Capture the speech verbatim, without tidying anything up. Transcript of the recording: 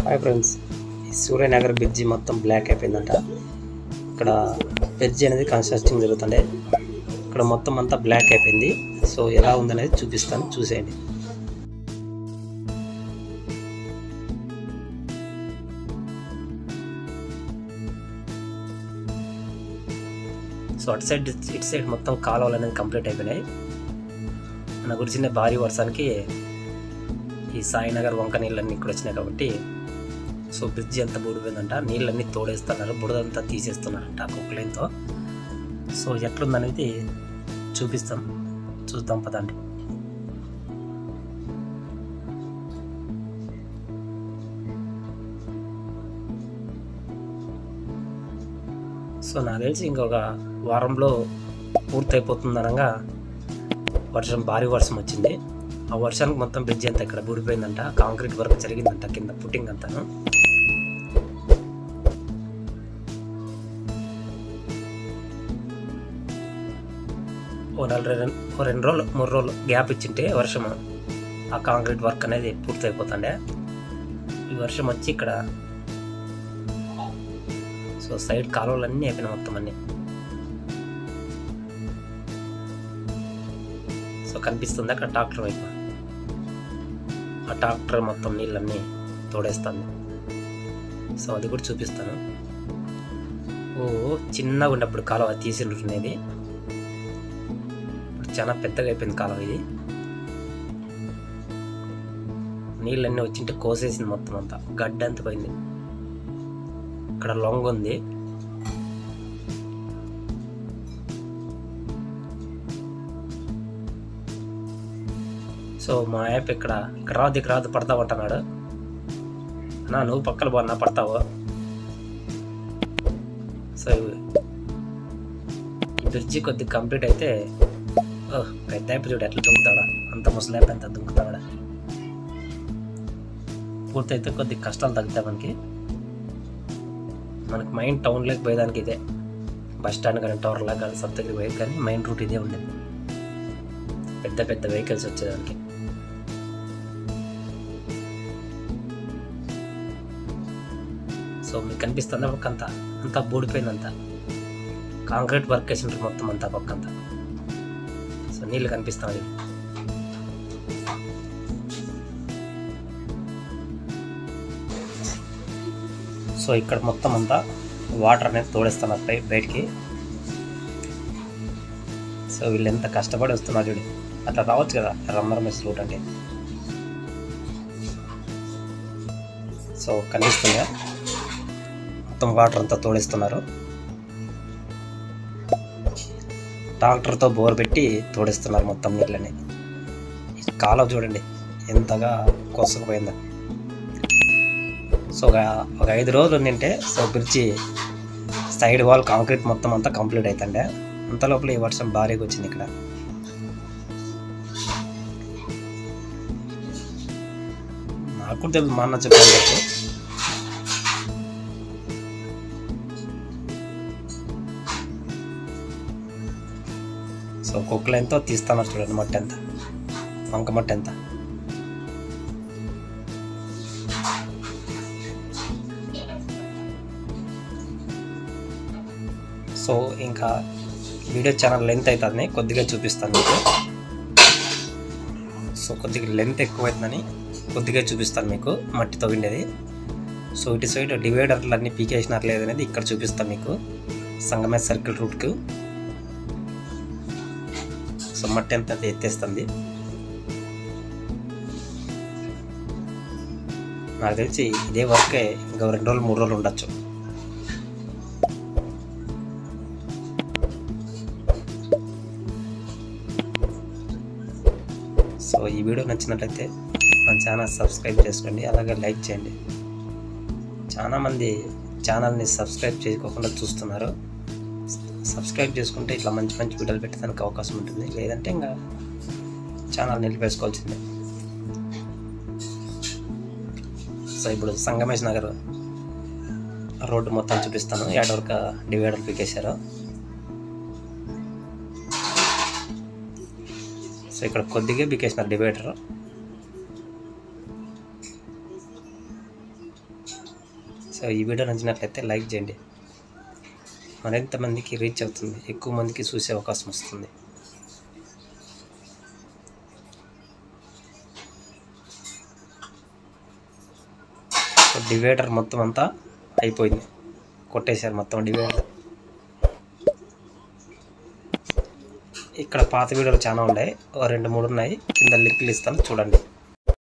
Hi friends, ఈ Suryanagar bridge మొత్తం black అయిపోయిందంట. ఇక్కడ బ్రిడ్జి అనేది కన్స్ట్రక్షన్ జరుగుతుండే. ఇక్కడ మొత్తం అంతా బ్లాక్ అయిపోయింది. సో ఎలా ఉందనేది చూపిస్తాను, చూసేయండి. సో అటు సైడ్ ఇటు సైడ్ మొత్తం కాలువలు అనేది కంప్లీట్ అయిపోయినాయి. మన గురించిన భారీ వర్షానికి ఈ సాయినగర్ వంక నీళ్ళన్నీ ఇక్కడ వచ్చినాయి కాబట్టి సో బ్రిడ్జి అంతా బుడిపోయిందంట. నీళ్ళన్నీ తోడేస్తున్నారు, బుడదంతా తీసేస్తున్నారంట కుక్కలతో. సో ఎట్లుందనేది చూపిస్తాం, చూద్దాం పదండి. సో నాకు తెలిసి ఇంకొక వారంలో పూర్తయిపోతుంది అనగా వర్షం, భారీ వర్షం వచ్చింది. ఆ వర్షానికి మొత్తం బ్రిడ్జ్ అంతా ఇక్కడ బూడిపోయిందంట. కాంక్రీట్ వర్క్ జరిగిందంట కింద పుట్టింగ్ అంతాను. ఓ నలభై రెండు ఓ రెండు రోజులు మూడు రోజులు గ్యాప్ ఇచ్చింటే వర్షం ఆ కాంక్రీట్ వర్క్ అనేది పూర్తయిపోతుండే. ఈ వర్షం వచ్చి ఇక్కడ సో సైడ్ కాలువలన్నీ అయిపోయినాయి మొత్తం అన్నీ. సో కనిపిస్తుంది అక్కడ ట్రాక్టర్ వైపు, ఆ ట్రాక్టర్ మొత్తం నీళ్ళన్నీ తోడేస్తుంది. సో అది కూడా చూపిస్తాను. ఓ చిన్నగా ఉన్నప్పుడు కాలువ తీసిండునేది, ఇప్పుడు చాలా పెద్దగా అయిపోయింది కాలువ. ఇది నీళ్ళన్నీ వచ్చింటే కోసేసింది మొత్తం అంతా, గడ్డ అంత పోయింది. ఇక్కడ లొంగ ఉంది. సో మా యాప్ ఇక్కడ ఇక్కడ రాదు ఇక్కడ రాదు పడతావు అంటున్నాడు. అన్నా నువ్వు పక్కన పోన్నా పడతావు. సో ఈ బ్రిడ్జి కొద్దిగా కంప్లీట్ అయితే ఓహ్ పెద్ద యాప్ చూడు ఎట్లా దుంకుతాడా, అంత ముసలి యాప్ ఎంత దుంకుతాడా. పూర్తయితే కొద్దిగా కష్టాలు తగ్గుతాయి మనకి. మనకి మెయిన్ టౌన్లోకి పోయేదానికి ఇదే బస్ స్టాండ్ కానీ టవర్ లాగా కానీ సప్తగిరి పోయేది కానీ మెయిన్ రూట్ ఇదే ఉండేది, పెద్ద పెద్ద వెహికల్స్ వచ్చేదానికి. సో మీకు కనిపిస్తుంది పక్కంతా అంతా బూడిపోయిందంతా, కాంక్రీట్ వర్క్ వేసింటారు మొత్తం అంతా పక్కంతా. సో నీళ్ళు కనిపిస్తుంది. సో ఇక్కడ మొత్తం అంతా వాటర్ అనేది తోడేస్తున్నారు పై బయటికి. సో వీళ్ళు ఎంత కష్టపడి వస్తున్నారు చూడు. అట్లా రావచ్చు కదా రమ్మరమేస్ రూట్ అంటే. సో కనిపిస్తుందా మొత్తం వాటర్ అంతా తోడేస్తున్నారు. ట్రాక్టర్తో బోర్ పెట్టి తోడేస్తున్నారు మొత్తం నీళ్ళని. కాలువ చూడండి ఎంతగా కోసకపోయిందో. సో ఒక ఒక ఐదు రోజులు ఉండింటే so bridge side wall concrete మొత్తం అంతా కంప్లీట్ అవుతుండే. అంత లోపల ఈ వర్షం భారీగా వచ్చింది ఇక్కడ. నాకు తెలుసు, మా అన్న చెప్పాను చెప్పు. సో కుక్కలు ఎంతో తీస్తున్నారు చూడండి, మట్టి ఎంత, వంక మట్టి ఎంత. సో ఇంకా వీడియో ఛానల్ లెంత్ అవుతుందని కొద్దిగా చూపిస్తాను మీకు. సో కొద్దిగా లెంత్ ఎక్కువైతుందని కొద్దిగా చూపిస్తాను మీకు మట్టి తవ్విండేది. సో ఇటు సైడ్ డివైడర్లు అన్నీ పీకేసినారు లేదనేది ఇక్కడ చూపిస్తాను మీకు, సంగమే సర్కిల్ రూట్కు. సో మట్టి ఎంత ఎత్తేస్తుంది. నాకు తెలిసి ఇదే వర్కే ఇంకా రెండు రోజులు మూడు రోజులు ఉండొచ్చు. సో ఈ వీడియో నచ్చినట్లయితే మన ఛానల్ సబ్స్క్రైబ్ చేసుకోండి, అలాగే లైక్ చేయండి. చాలామంది ఛానల్ని సబ్స్క్రైబ్ చేసుకోకుండా చూస్తున్నారు. సబ్స్క్రైబ్ చేసుకుంటే ఇట్లా మంచి మంచి వీడియోలు పెట్టడానికి అవకాశం ఉంటుంది, లేదంటే ఇంకా ఛానల్ నిలిపేసుకోవాల్సిందే. సో ఇప్పుడు సంగమేష్ నగర్ రోడ్డు మొత్తం చూపిస్తాను. ఏడవరకు డివైడర్ పీకేశారు. సో ఇక్కడ కొద్దిగా బికేసినారు డివైడర్. సో ఈ వీడియో నచ్చినట్లయితే లైక్ చేయండి, మరింత మందికి రీచ్ అవుతుంది, ఎక్కువ మందికి చూసే అవకాశం వస్తుంది. సో డివైడర్ మొత్తం అంతా అయిపోయింది, కొట్టేశారు మొత్తం డివైడర్. ఇక్కడ పాత వీడియోలు చాలా ఉన్నాయి, రెండు మూడు ఉన్నాయి, కింద లింకులు ఇస్తాను చూడండి.